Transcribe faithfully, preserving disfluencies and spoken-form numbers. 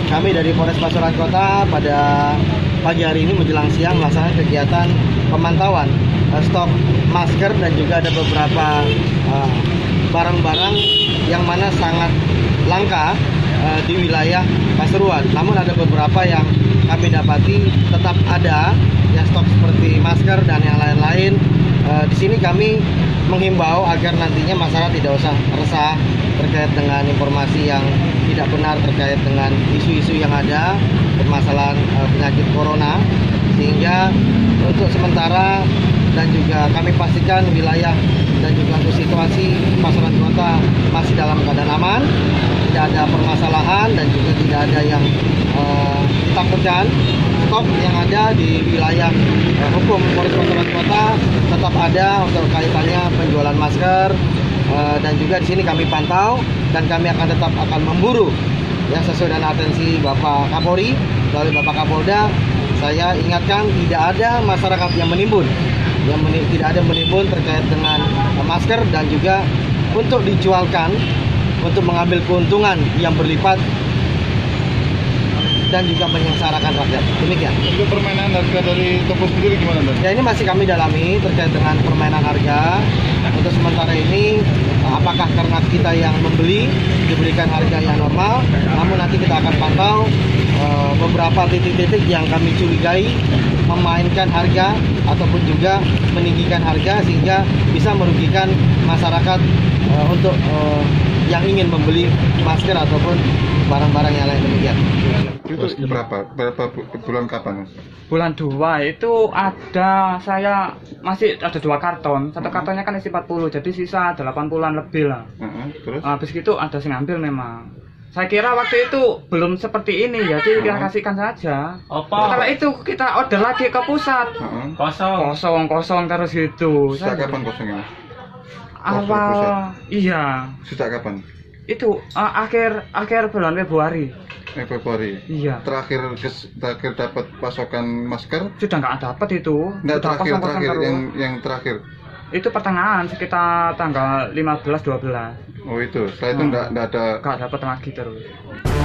kami dari Polres Pasuruan Kota pada pagi hari ini menjelang siang melaksanakan kegiatan pemantauan uh, stok masker dan juga ada beberapa barang-barang uh, yang mana sangat langka uh, di wilayah Pasuruan. Namun ada beberapa yang kami dapati tetap ada ya stok seperti masker dan yang lain-lain. Uh, di sini kami menghimbau agar nantinya masyarakat tidak usah resah terkait dengan informasi yang tidak benar terkait dengan isu-isu yang ada permasalahan uh, penyakit corona, sehingga untuk sementara dan juga kami pastikan wilayah dan juga untuk situasi Pasuruan Kota masih dalam keadaan aman, tidak ada permasalahan dan juga tidak ada yang uh, ditakutkan. Stok yang ada di wilayah uh, hukum Polres Pasuruan Kota tetap ada untuk kaitannya penjualan masker, uh, dan juga di sini kami pantau dan kami akan tetap akan memburu ya sesuai dengan atensi Bapak Kapolri melalui Bapak Kapolda. Saya ingatkan tidak ada masyarakat yang menimbun, yang meni tidak ada menimbun terkait dengan uh, masker dan juga untuk dijualkan untuk mengambil keuntungan yang berlipat dan juga menyengsarakan rakyat. Demikian. Untuk permainan harga dari toko sendiri gimana, Dan? Ya, ini masih kami dalami terkait dengan permainan harga. Untuk sementara ini, apakah karena kita yang membeli diberikan harga yang normal, namun nanti kita akan pantau uh, beberapa titik-titik yang kami curigai memainkan harga ataupun juga meninggikan harga sehingga bisa merugikan masyarakat uh, untuk uh, yang ingin membeli masker ataupun barang-barang yang lain. Demikian. Itu berapa? Berapa bulan kapan? Bulan dua itu ada, saya masih ada dua karton. Satu kartonnya kan isi empat puluh, jadi sisa delapan puluhan lebih lah. Uh-huh. Terus? Habis itu ada yang ngambil memang. Saya kira waktu itu belum seperti ini, jadi kita kasihkan saja. Apa? Setelah itu kita order lagi ke pusat. Uh-huh. Kosong. Kosong, kosong terus gitu. Sejak kapan kosongnya? Awal, iya. Sejak kapan? Itu uh, akhir akhir bulan Februari. Eh, Februari. Iya. Terakhir kes, terakhir dapat pasokan masker? Sudah nggak dapat itu. Nggak, terakhir kosong -kosong terakhir terus. yang yang terakhir. Itu pertengahan sekitar tanggal lima belas dua belas. Oh itu. Setelah itu nggak hmm. nggak ada. Nggak dapat lagi terus.